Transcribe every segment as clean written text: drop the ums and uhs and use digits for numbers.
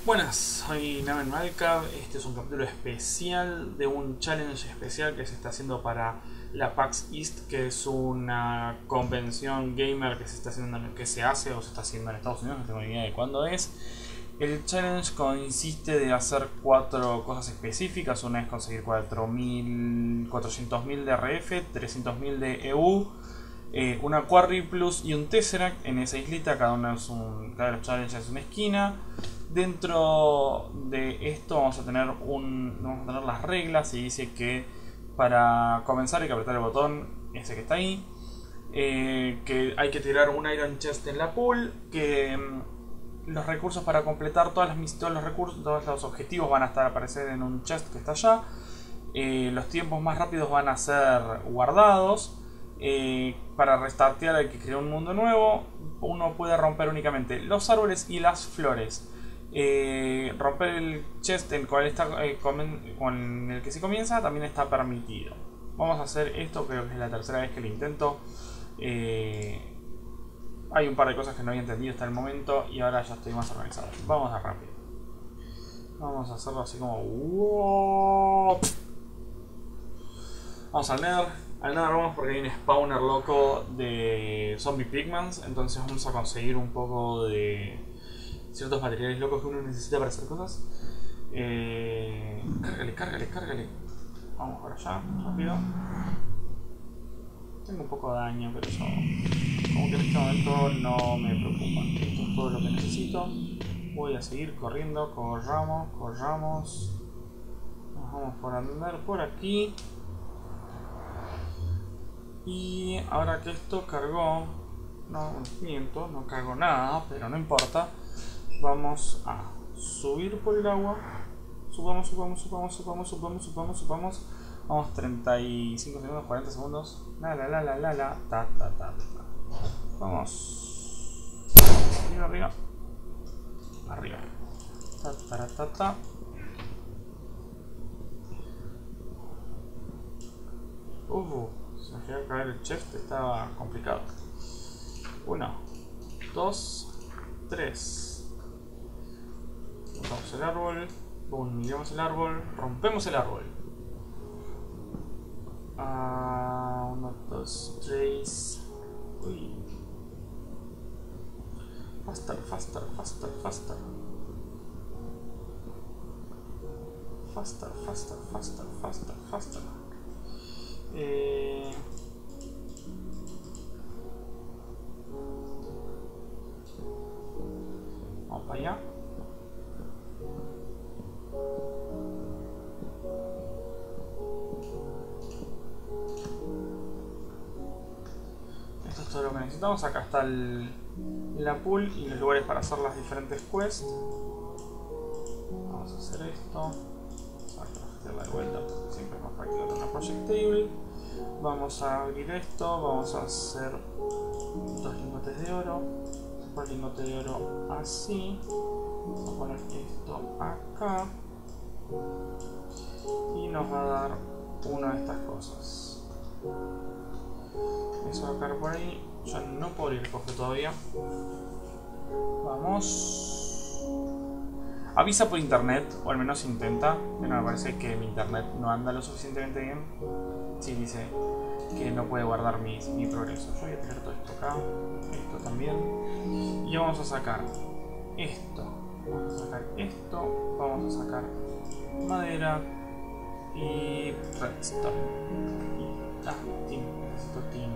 Buenas, soy Namen Malkav. Este es un capítulo especial de un challenge especial que se está haciendo para la PAX East, que es una convención gamer que se está haciendo, que se hace o se está haciendo en Estados Unidos, no tengo ni idea de cuándo es. El challenge consiste de hacer 4 cosas específicas. Una es conseguir 400.000 de RF, 300.000 de EU, una Quarry Plus y un Tesseract en esa islita. Cada de los challenges es una esquina. Dentro de esto vamos a tener las reglas, y dice que para comenzar hay que apretar el botón ese que está ahí, que hay que tirar un Iron Chest en la pool, que los recursos para completar todos los objetivos van a aparecer en un chest que está allá. Los tiempos más rápidos van a ser guardados. Para restartear hay que crear un mundo nuevo. Uno puede romper únicamente los árboles y las flores. Romper el chest con el que se comienza también está permitido. Vamos a hacer esto, creo que es la tercera vez que lo intento. Hay un par de cosas que no había entendido hasta el momento y ahora ya estoy más organizado. Vamos a rápido. Vamos a hacerlo así como... ¡wow! Vamos al Nether. Al Nether vamos porque hay un spawner loco de zombie pigments. Entonces vamos a conseguir un poco de ciertos materiales locos que uno necesita para hacer cosas. Cárgale. Vamos por allá, rápido. Tengo un poco de daño, pero eso como que en este momento no me preocupa. Esto es todo lo que necesito. Voy a seguir corriendo, corramos. Nos vamos por andar por aquí. Y ahora que esto cargó, no miento, no cargó nada, pero no importa. Vamos a subir por el agua. Subamos. Vamos 35 segundos, 40 segundos. Ta. Vamos. Arriba. Ta. Se me quedó caer el chest, estaba complicado. 1, 2, 3. Botamos el árbol. Miramos el árbol. Rompemos el árbol. 1, 2, 3. Uy. Faster. Vamos para allá. Esto es todo lo que necesitamos. Acá está la pool y los lugares para hacer las diferentes quests. Vamos a hacer esto. Vamos a craftearla de vuelta porque siempre es más práctico tener una project table. Vamos a abrir esto. Vamos a hacer 2 lingotes de oro. Por lingote de oro así. Vamos a poner esto acá. Y nos va a dar una de estas cosas. Eso va a caer por ahí. Yo no puedo abrir el cofre todavía. Vamos. Avisa por internet, o al menos intenta. Bueno, me parece que mi internet no anda lo suficientemente bien. Sí, dice que no puede guardar mi progreso. Yo voy a tirar todo esto acá. Esto también. Y vamos a sacar esto. Vamos a sacar esto. Vamos a sacar madera. Y redstone. Necesito tin.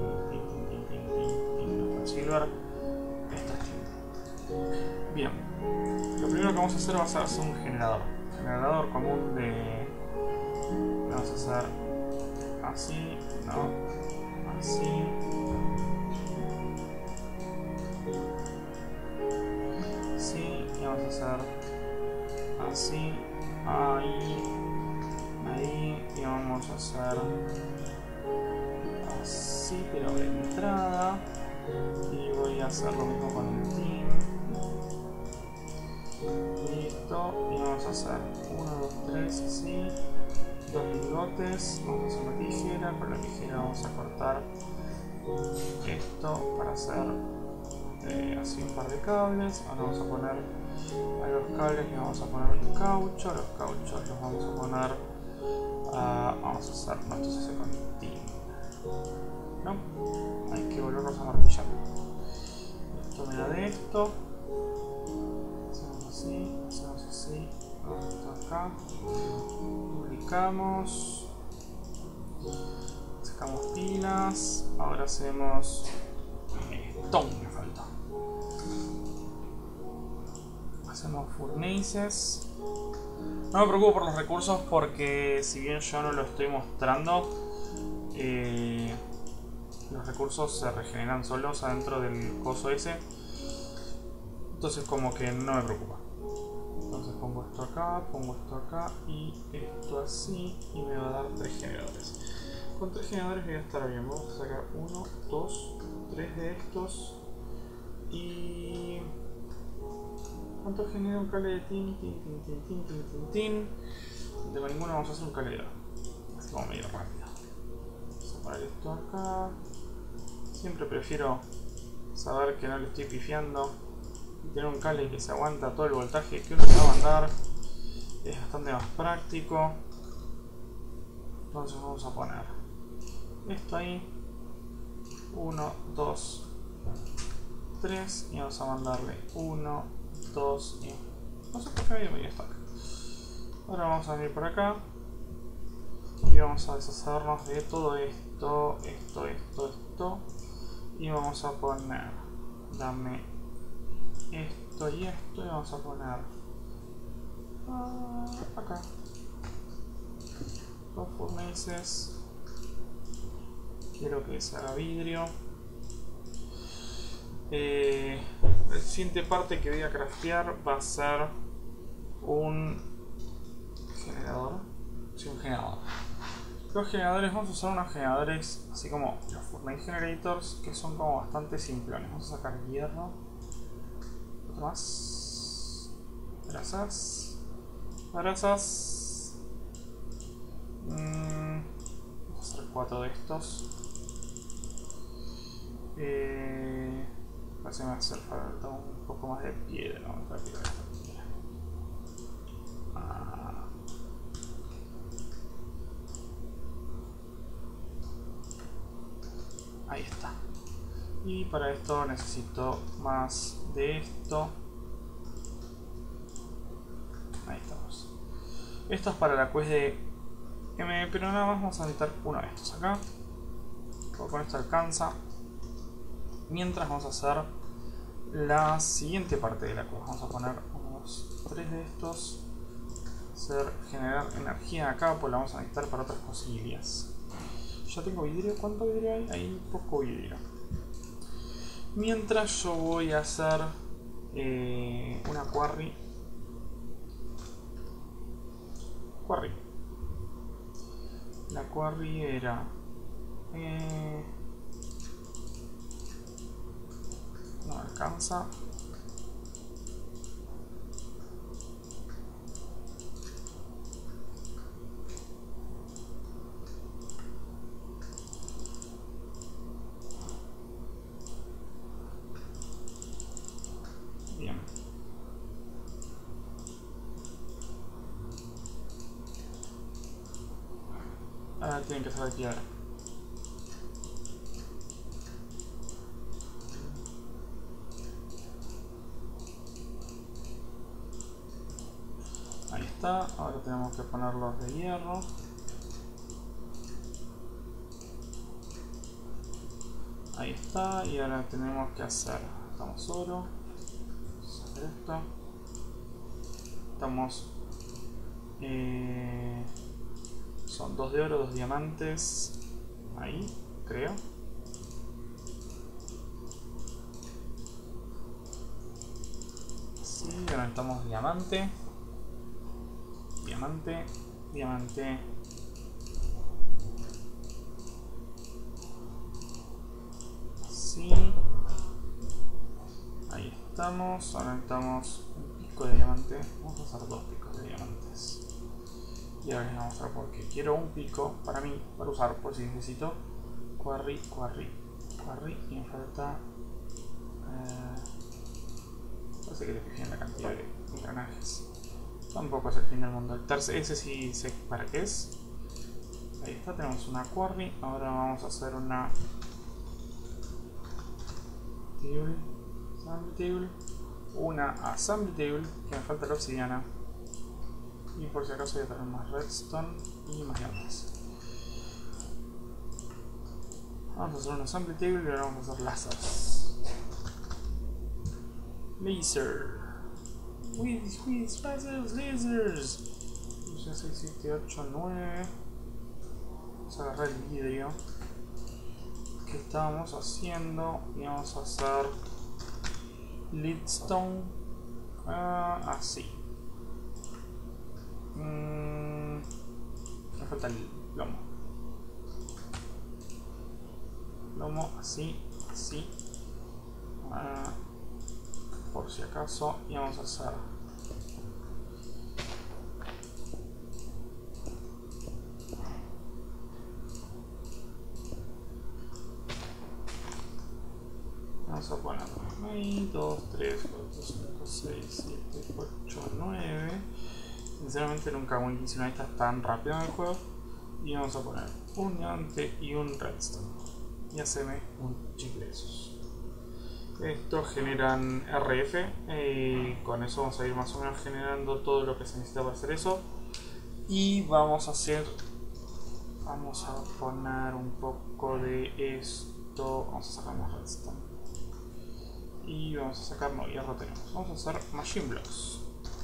Silver. Esto es tin. Bien. Lo primero que vamos a hacer va a ser un generador. Generador común de... Vamos a hacer así, no, así. Así, y vamos a hacer así, ahí, y vamos a hacer así, pero de entrada. Y voy a hacer lo mismo con el team. Listo, y vamos a hacer 1, 2, 3, así. 2 lingotes, vamos a hacer la tijera. Con la tijera vamos a cortar esto para hacer así un par de cables. Ahora vamos a poner A los cables les vamos a poner caucho, los cauchos los vamos a poner vamos a hacer nuestros ese con tin, ¿no? Hay que volvernos a martillar. Esto me da de esto, hacemos así, esto acá, publicamos, sacamos pilas, ahora hacemos stone, me falta. Hacemos furnaces. No me preocupo por los recursos porque si bien yo no lo estoy mostrando, los recursos se regeneran solos adentro del coso ese. Entonces como que no me preocupa. Entonces pongo esto acá y esto así y me va a dar 3 generadores. Con 3 generadores voy a estar bien. Vamos a sacar 1, 2, 3 de estos y... ¿cuánto genera un cable de tin? De ninguno vamos a hacer un calero. Así como medio rápido. Vamos a poner esto acá. Siempre prefiero saber que no le estoy pifiando y tener un cable que se aguanta todo el voltaje que uno le va a mandar. Es bastante más práctico. Entonces vamos a poner esto ahí. 1, 2, 3 y vamos a mandarle 1, 2 y... no sé por qué medio stack. Ahora vamos a venir por acá y vamos a deshacernos de todo esto, esto y vamos a poner, dame esto y vamos a poner acá 2 furnaces. Quiero que se haga vidrio. La siguiente parte que voy a craftear va a ser un generador. Sí, un generador. Los generadores, vamos a usar unos generadores así como los Furnace Generators, que son como bastante simplones. Vamos a sacar hierro. Otro más. Brasas. Vamos a hacer 4 de estos. Parece que me va a hacer falta un poco más de piedra. Vamos a tirar esta piedra. Ahí está. Y para esto necesito más de esto. Ahí estamos. Esto es para la quest de M, pero nada más vamos a necesitar uno de estos acá. Con esto alcanza. Mientras vamos a hacer la siguiente parte de la quest. Vamos a poner unos 3 de estos. Generar energía acá, pues la vamos a necesitar para otras cosillas. Ya tengo vidrio. ¿Cuánto vidrio hay? Hay poco vidrio. Mientras yo voy a hacer una quarry. La quarry era no alcanza. Bien. Ahora tienen que ser de piedra. Ahí está. Ahora tenemos que ponerlos de hierro. Ahí está. Y ahora tenemos que hacer. Estamos oro. Vamos a hacer esto. Estamos. Son 2 de oro, 2 diamantes. Ahí, creo. Sí, ahora necesitamos diamante. Diamante. Sí. Ahí estamos. Ahora necesitamos un pico de diamante. Vamos a hacer 2 picos de diamantes. Y ahora les voy a mostrar por qué. Quiero un pico para mí, para usar por si necesito. Quarry. Y me falta Parece que le fijé en la cantidad de engranajes. Tampoco es el fin del mundo. Ese sí sé para qué es. Ahí está, tenemos una quarry. Ahora vamos a hacer una table, assembly table, una assembly table, que me falta la obsidiana. Y por si acaso voy a traer más redstone y más diamantes. Vamos a hacer una assembly table y ahora vamos a hacer lasers. Laser. Lasers. 6, 7, 8, 9. Vamos a agarrar el vidrio que estábamos haciendo y vamos a hacer leadstone así. Me falta el plomo. Plomo así, así. Por si acaso, y vamos a hacer vamos a poner ahí 2, 3, 4, 5, 6, 7, 8, 9. Sinceramente nunca hice una de estas tan rápido en el juego. Y vamos a poner un diamante y un redstone. Y haceme un chicle de esos. Estos generan RF y con eso vamos a ir más o menos generando todo lo que se necesita para hacer eso. Y vamos a poner un poco de esto. Vamos a sacar más redstone. Y vamos a sacar, no, hierro tenemos. Vamos a hacer machine blocks.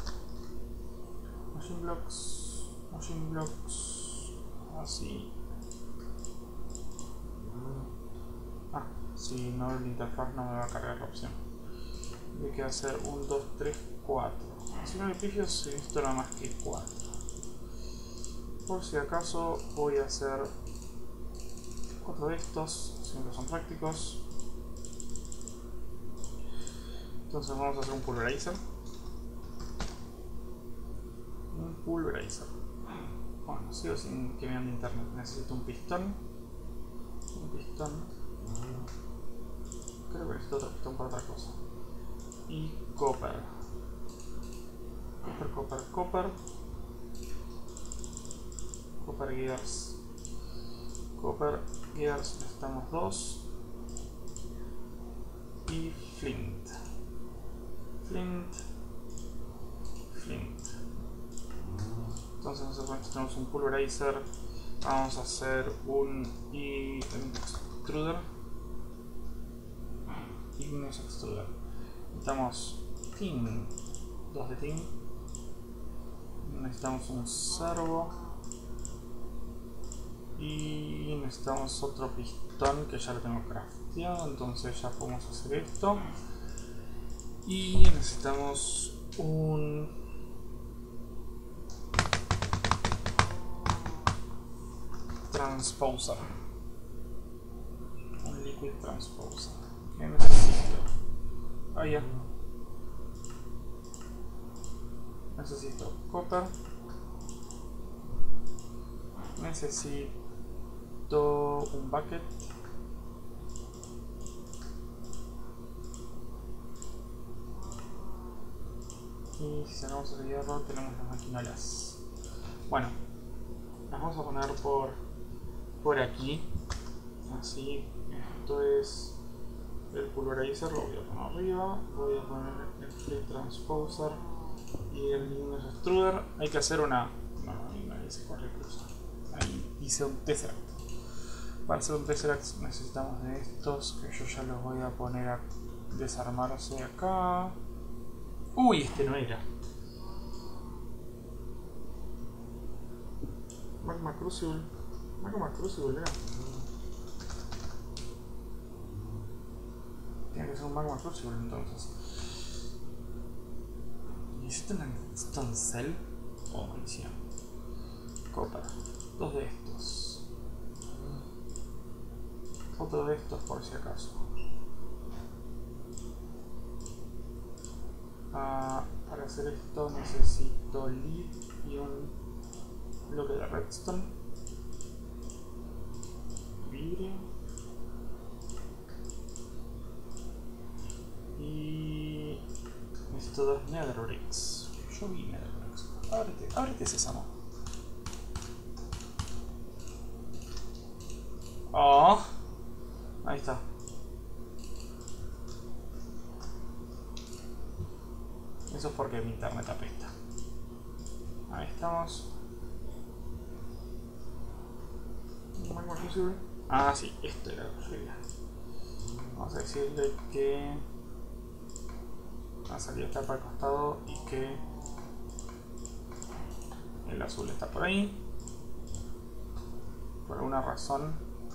Machine blocks. Así. Si no, el interfaz no me va a cargar la opción. Hay que hacer 1, 2, 3, 4. Si no hay edificios, necesito nada más que 4. Por si acaso, voy a hacer 4 de estos, siempre son prácticos. Entonces vamos a hacer un pulverizer. Bueno, sigo sin que me ande internet. Necesito un pistón. Creo que necesito otro pistón para otra cosa. Y copper. Copper gears. Necesitamos 2. Y flint. Entonces nosotros tenemos un pulverizer. Vamos a hacer un extruder. Igneous extruder. Necesitamos tin. 2 de tin. Necesitamos un servo. Y necesitamos otro pistón que ya lo tengo crafteado. Entonces ya podemos hacer esto. Y necesitamos un transposer. Un liquid transposer. ¿Qué necesito? Ya. Necesito copper. Necesito un bucket. Y si sacamos el hierro tenemos las maquinarias. Bueno, las vamos a poner por aquí. Así, esto es el pulverizer, lo voy a poner arriba. Voy a poner el flip transposer y el igneous extruder. Hay que hacer una... No, ahí se corre incluso. Ahí hice un tesseract. Para hacer un tesseract necesitamos de estos, que yo ya los voy a poner a desarmarse acá. Uy, este no era. Magma Crucible era. Tiene que ser un Magma Crucible entonces. ¿Necesito una Stone Cell? Oh, maldición. Copper. 2 de estos. Otro de estos por si acaso. Para hacer esto necesito lead y un bloque de redstone, vidrio y necesito 2 netherbricks. Yo vi netherbricks. Ábrete sésamo. Oh, ahí está. Eso es porque mi internet apesta. Ahí estamos. Ah, sí, esto era lo que quería. Vamos a decirle que la salida está para el costado y que el azul está por ahí. Por alguna razón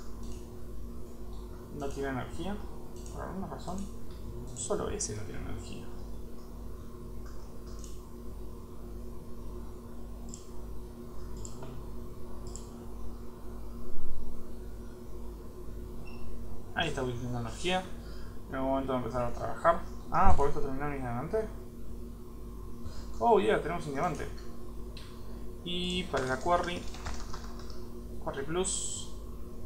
no tiene energía. Por alguna razón solo ese no tiene energía. Ahí está utilizando energía. En algún momento de empezar a trabajar. Ah, por esto terminó mi diamante. Oh, yeah, tenemos un diamante. Y para la Quarry Plus.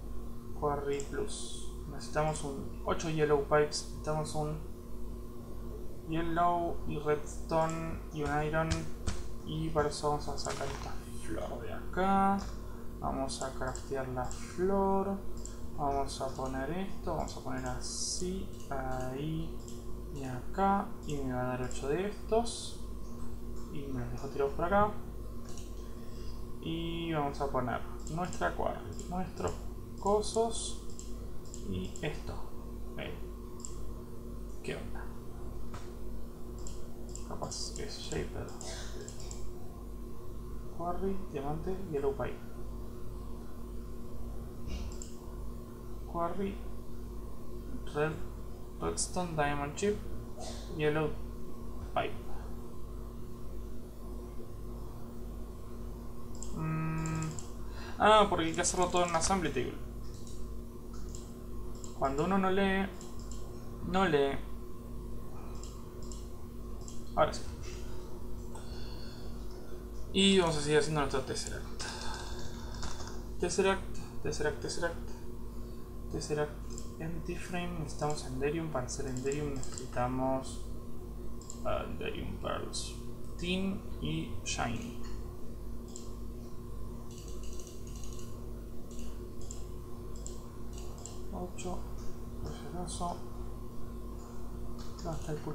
Necesitamos un 8 Yellow Pipes. Necesitamos un Yellow y Redstone y un Iron. Y para eso vamos a sacar esta flor de acá. Vamos a craftear la flor. Vamos a poner esto, vamos a poner así, ahí y acá. Y me va a dar 8 de estos. Y me los dejo tirados por acá. Y vamos a poner nuestra quarry, nuestros cosos y esto. ¿Qué onda? Capaz que es shaper. Quarry, diamante, yellow pipe. Quarry, redstone, diamond chip, yellow pipe. Ah, porque hay que hacerlo todo en un assembly table. Cuando uno no lee. Ahora sí. Y vamos a seguir haciendo nuestro Tesseract. Tesseract empty frame. Necesitamos Enderium. Para hacer Enderium necesitamos Enderium Pearls, Tin y Shiny. Precioso. Acá está el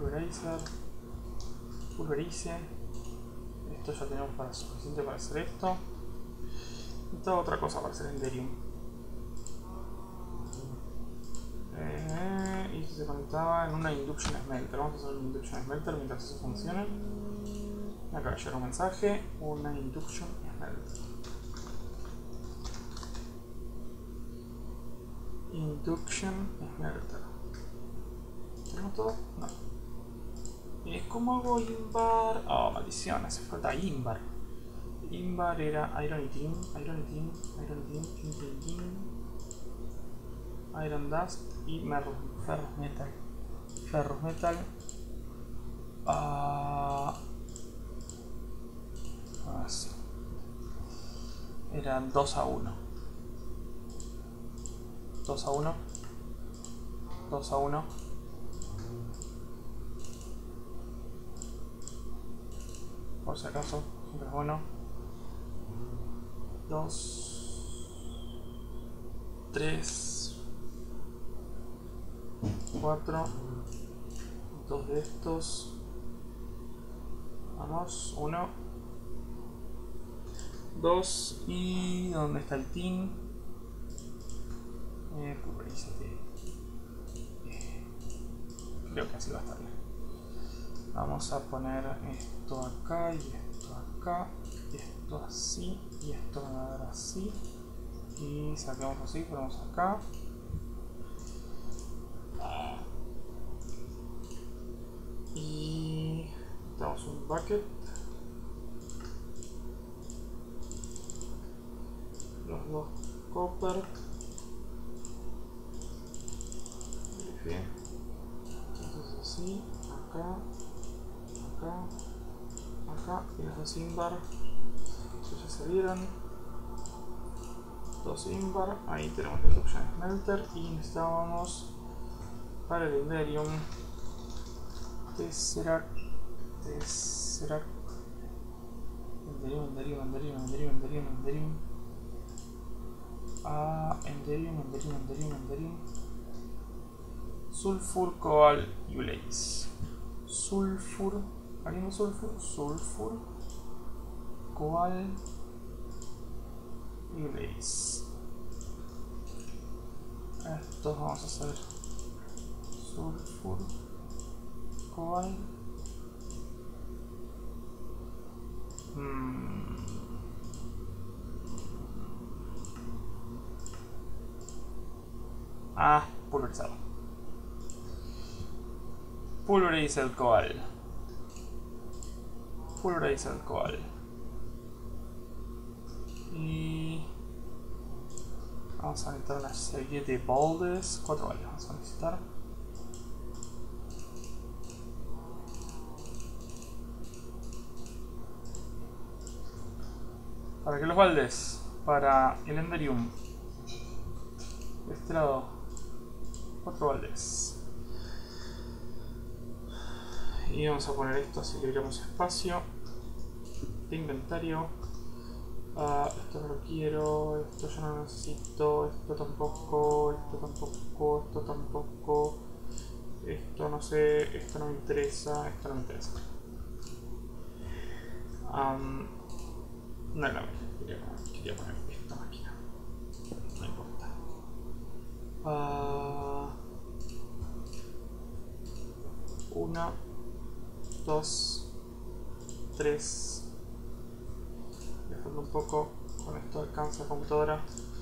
pulverice. Esto ya tenemos para suficiente para hacer esto. Necesitaba otra cosa para hacer Enderium. Y se conectaba en una Induction Smelter. Vamos a hacer un Induction Smelter mientras eso funcione. Acá va a llegar un mensaje. Una Induction Smelter. Induction Smelter. ¿Tenemos todo? No. ¿Cómo hago Invar? Oh, maldición, hace falta Invar. Invar era Iron y Tin. Iron Dust y Ferrous Metal. Así. Eran 2-1. 2-1. Por si acaso, siempre es bueno. 2, 3, 4. 2 de estos. Vamos, 1, 2. ¿Y dónde está el tin? Pulverízate. Creo que así va a estar bien. Vamos a poner esto acá y esto acá. Y esto así. Y esto va a dar así. Y sacamos así, ponemos acá. Y damos un bucket. Los 2 copper. Bien. Entonces así, acá, y los 2 Invar. Ya se vieron. 2 Invar. Ahí tenemos el Induction Smelter. Y necesitábamos para el Enderium Tesseract Tesseract. Enderium. Enderium. Sulfur, Cobalt y Blaze. Sulfur. ¿Alguien de sulfur? Sulfur, Cobalt y Blaze. Estos vamos a hacer sulfur, Cobalt. Pulverizado. Pulveriza el Cobalt. Y vamos a necesitar una serie de baldes. 4 baldes vamos a necesitar. ¿Para qué los baldes? Para el Enderium. De este lado, 4 baldes. Y vamos a poner esto, así que abrimos espacio de inventario. Esto no lo quiero, esto yo no necesito, esto tampoco, esto no sé, esto no me interesa, No, quería poner esta máquina. No importa. 1, 2, 3. Dejando un poco. Con esto alcanza la computadora.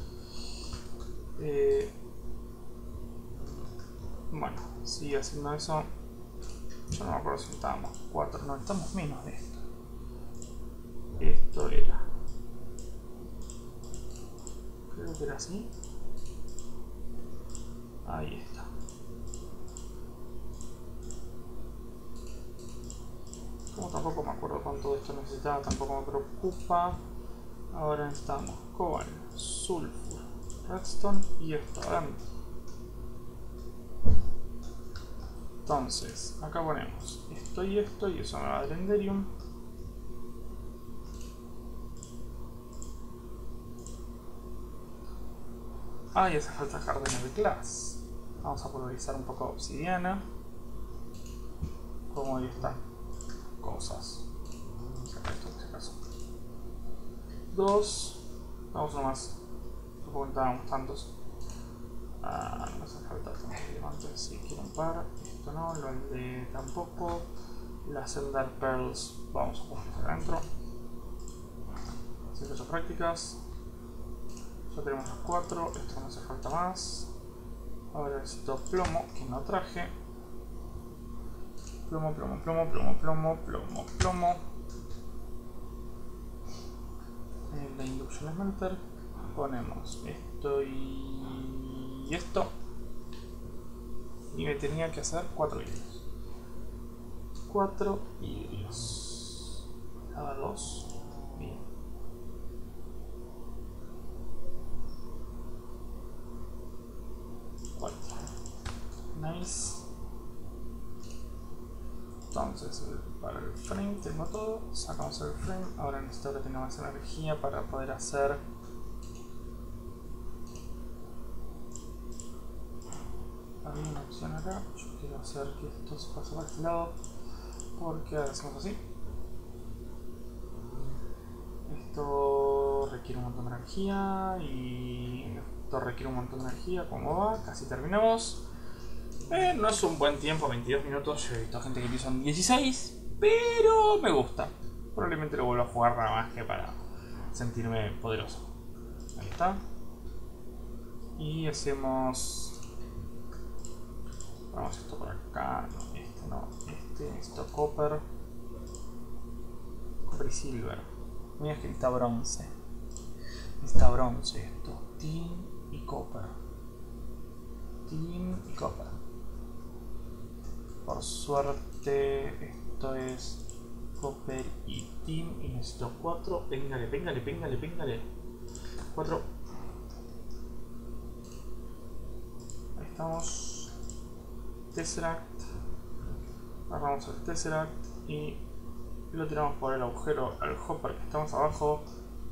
Bueno, sigue haciendo eso. Yo no me acuerdo si estábamos 4. No, estamos menos de esto. Esto era. Creo que era así. Ahí está. Como tampoco me acuerdo cuánto de esto necesitaba, tampoco me preocupa. Ahora necesitamos Cobalt, Sulfur, Redstone y esto adentro. Entonces, acá ponemos esto y eso me va del Enderium. Y hace falta Hardener de Glass. Vamos a pulverizar un poco de obsidiana. Como ahí están cosas. Saca esto por si acaso. 2. Vamos nomás. Tampoco necesitábamos tantos. No me hace falta tantos diamantes. Si quiero un par. Esto no, lo de tampoco. Las Ender Pearls vamos a ponerlas acá adentro. 5 prácticas. Ya tenemos los 4, esto no hace falta más. Ahora necesito plomo, que no traje. Plomo. En la Induction Smelter ponemos esto y esto. Y me tenía que hacer 4 vidrios. 4 vidrios. Cada 2. Bien. Nice. Entonces para el frame tengo todo, sacamos el frame. Ahora necesito que tenga más energía para poder hacer había una opción acá. Yo quiero hacer que esto se pase para este lado, porque ahora hacemos así. Esto requiere un montón de energía y esto requiere un montón de energía. ¿Cómo va? Casi terminamos. No es un buen tiempo, 22 minutos. Yo he visto gente que lo hizo en 16, pero me gusta. Probablemente lo vuelvo a jugar nada más que para sentirme poderoso. Ahí está. Y hacemos... Vamos esto por acá. No, esto copper. Copper y silver. Mira que necesita bronce. Necesita bronce esto. Tin y copper. Por suerte esto es copper y tin y necesito 4. Péngale. 4. Ahí estamos. Tesseract. Agarramos el Tesseract y y lo tiramos por el agujero al hopper que estamos abajo.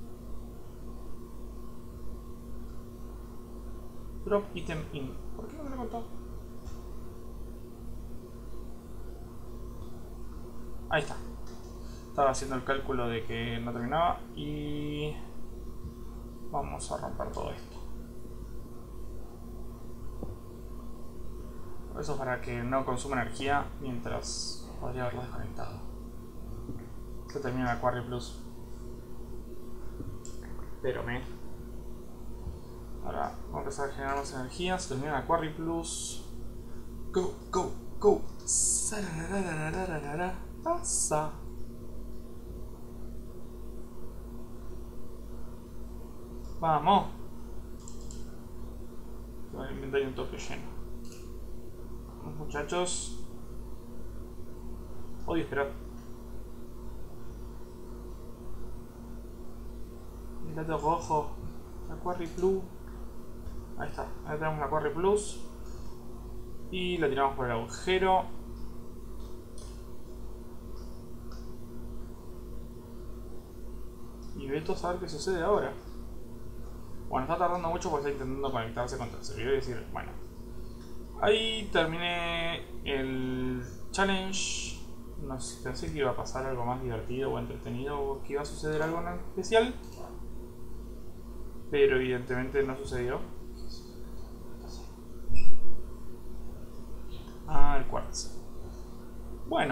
Drop item in. ¿Por qué no me lo contó? Ahí está. Estaba haciendo el cálculo de que no terminaba y vamos a romper todo esto. Eso es para que no consuma energía mientras podría haberlo desconectado. Se termina la Quarry Plus. Pero ahora vamos a empezar a generar más energía. Se termina la Quarry Plus. Go, go, go. Pasa. Vamos. Tengo el inventario un toque lleno. Vamos, muchachos. Odio esperar. El gato rojo. La Quarry Plus. Ahí está. Ahí tenemos la Quarry Plus. Y la tiramos por el agujero. Y veto a saber qué sucede ahora. Bueno, está tardando mucho porque está intentando conectarse contra el servidor y decir, bueno. Ahí terminé el challenge. No sé, pensé que iba a pasar algo más divertido o entretenido o que iba a suceder algo en especial. Pero evidentemente no sucedió. Ah, el quartz. Bueno.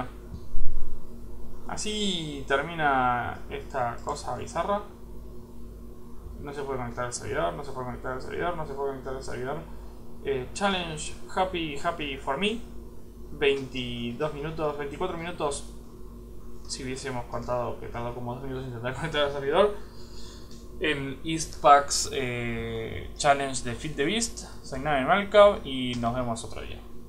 Así termina esta cosa bizarra. No se puede conectar al servidor, no se puede conectar al servidor, no se puede conectar al servidor. Challenge happy for me. 22 minutos, 24 minutos. Si hubiésemos contado que tardó como 2 minutos en intentar conectar al servidor. El Eastpax Challenge de Feed the Beast. Soy Navi Malkav y nos vemos otro día.